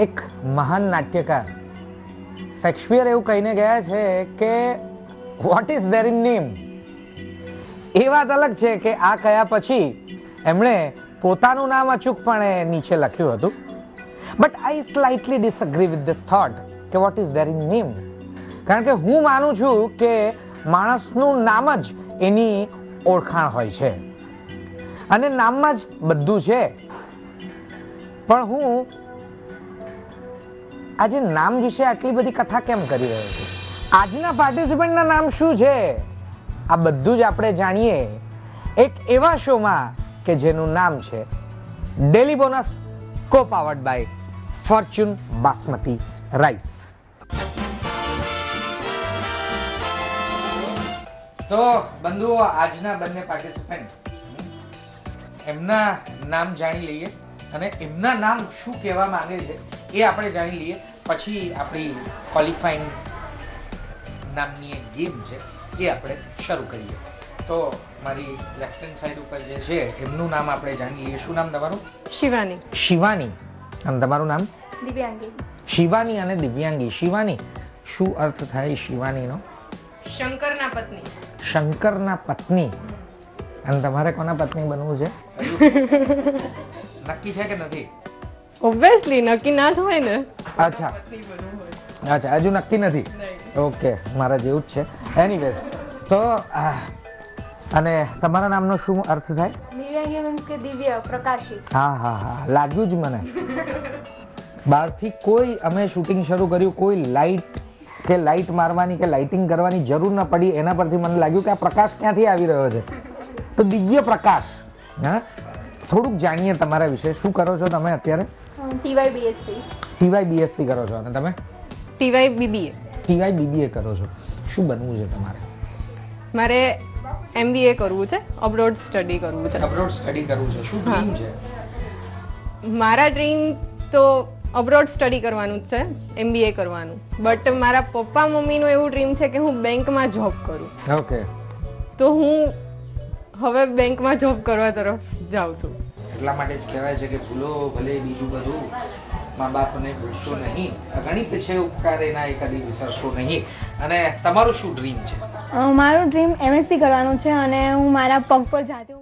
એક મહાન નાટ્યકાર શેક્સપિયર એવું કહીને ગયા છે કે what is there in name. એ વાત અલગ છે કે આ કયા પછી એમણે પોતાનું નામ અચૂકપણે નીચે લખ્યું હતું. But I slightly disagree with this thought કે what is there in name. કારણ કે હું માનું છું કે માણસનું નામ જ એની ઓળખાણ હોય છે અને નામમાં જ બધું છે. પણ હું આજે નામ વિશે આટલી બધી કથા કેમ કરી રહ્યો છું? આજના પાર્ટિસિપન્ટના નામ શું છે આ બધું જ આપણે જાણીએ એક એવા શોમાં કે જેનું નામ છે daily bonus, co powered by Fortune basmati rice. તો બંધુઓ, આજના બંને પાર્ટિસિપન્ટ એમના નામ જાણી લઈએ અને એમના નામ શું કહેવા માંગે છે એ આપણે જાણી લઈએ. પછી આપણી ક્વોલિફાઈંગ નામની એક ગેમ છે એ આપણે શરૂ કરીએ. તો મારી લેફ્ટ હેન્ડ સાઈડ ઉપર જે છે એમનું નામ આપણે જાણી લઈએ. શું નામ તમારું? શિવાની. શિવાની. અને તમારું નામ? દિવ્યાંગી. શિવાની અને દિવ્યાંગી. શિવાની, શું અર્થ થાય શિવાનીનો? શંકરના પત્ની. શંકરના પત્ની. અને તમારે કોના પત્ની બનવું છે? નક્કી છે કે નથી? ઓબ્વિયસલી નક્કી ના જ હોય ને. અચ્છા અચ્છા, હજુ નક્કી નથી. ઓકે, મારા જેવું જ છે. એનીવેઝ, તો અને તમારા નામનો શું અર્થ થાય? દિવ્યાંગી મીન્સ કે દિવ્ય, પ્રકાશી. હા હા હા, લાગ્યું જ મને. બહારથી કોઈ અમે શૂટિંગ શરૂ કર્યું, કોઈ લાઇટ મારવાની કે લાઇટિંગ કરવાની જરૂર ન પડી. એના પરથી મને લાગ્યું કે આ પ્રકાશ ક્યાંથી આવી રહ્યો છે. તો દિવ્ય પ્રકાશ. હા, થોડુંક જાણીએ તમારા વિશે. શું કરો છો તમે અત્યારે? ટીવાય બીએસસી. ટીવાય બીએસસી કરો છો. અને તમે? ટીવાય બીબીએ. ટીવાય બીબીએ કરો છો. શું બનવું છે તમારે? મારે એમબીએ કરવું છે, અબ્રોડ સ્ટડી કરવું છે. અબ્રોડ સ્ટડી કરવું છે. શું ડ્રીમ છે? મારા ડ્રીમ તો અબ્રોડ સ્ટડી કરવાનું જ છે, એમબીએ કરવાનું. બટ મારા પપ્પા મમ્મીનું એવું ડ્રીમ છે કે હું બેંકમાં જોબ કરું. ઓકે. તો હું હવે બેંકમાં જોબ કરવા તરફ જાઉં છું. એટલા માટે જ કહેવાય છે કે ભૂલો ભલે બીજું બધું, મા બાપને ભૂલશો નહીં. ગણિત છે ઉપકાર એના એ કદી વિસરશો નહીં. અને તમારું શું ડ્રીમ છે? મારું ડ્રીમ એમએસસી કરવાનું છે અને હું મારા પગ પર જાતે